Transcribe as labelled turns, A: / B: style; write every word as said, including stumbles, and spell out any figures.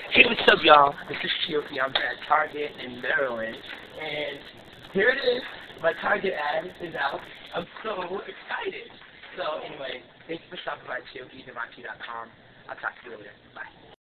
A: Hey, what's up, y'all? This is Chioke. I'm at Target in Maryland, and here it is. My Target ad is out. I'm so excited. So anyway, thanks for stopping by Chioke dmachi dot com. I'll talk to you later. Bye.